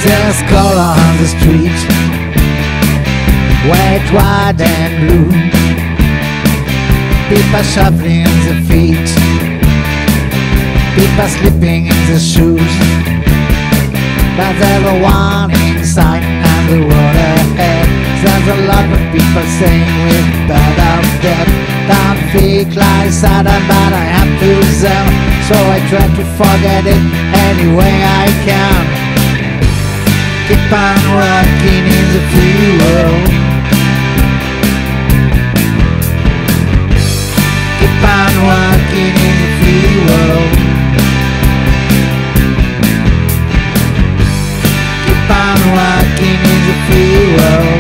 There's color on the street, white, white and blue. People shuffling in the feet, people slipping in the shoes. But there's a warning sign and the road ahead. There's a lot of people saying we're bad out dead. Don't feel like Saturn, but I have to them. So I try to forget it any way I can. Keep on working in the free world. Keep on working in the free world. Keep on working in the free world.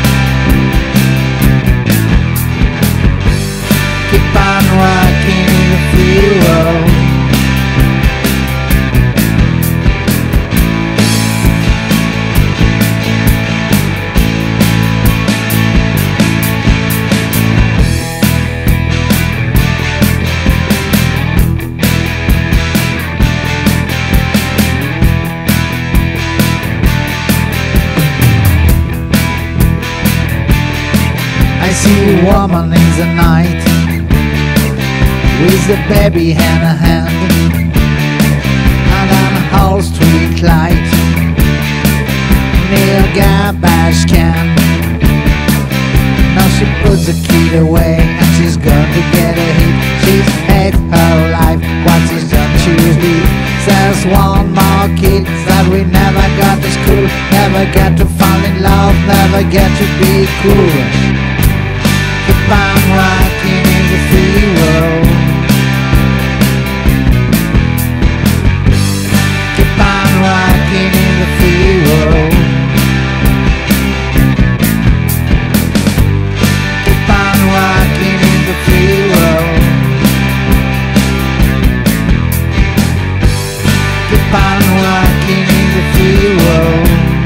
Keep on working in the free world. I see a woman in the night with a baby in her hand, and on a whole street light near a garbage can. Now she puts the key away and she's going to get a hit. She's had her life, what she's done to leave. There's one more kid that we never got to school, never get to fall in love, never get to be cool. Keep on working in the free world. Keep on working in the free world. Keep on working in the free world. Keep on working in the free world.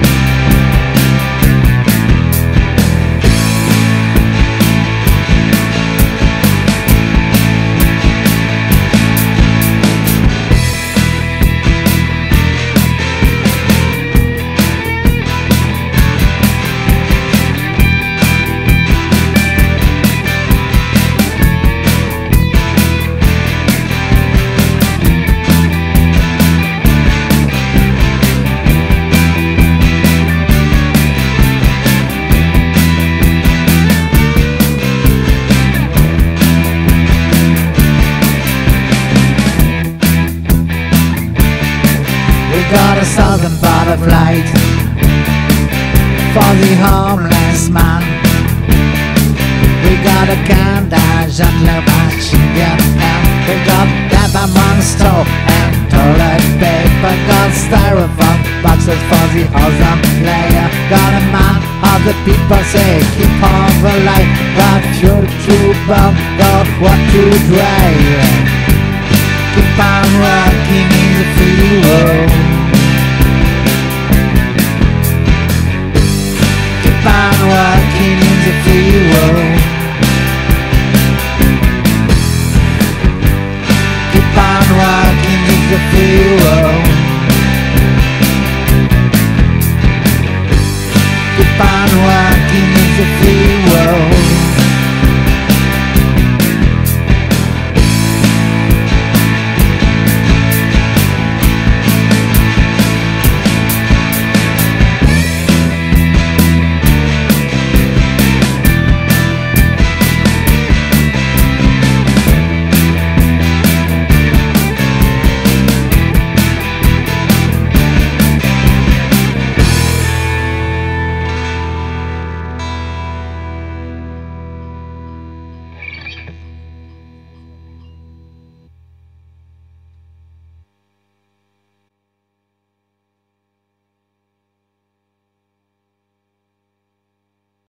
Got a southern butterfly for the homeless man. We got a candle gentler machine gun, and we got Pepper Monster and toilet paper. Got styrofoam boxes for the ozone layer. Got a man of the people say keep on the light. Got fuel to burn, got what to drive. Keep on working in the field.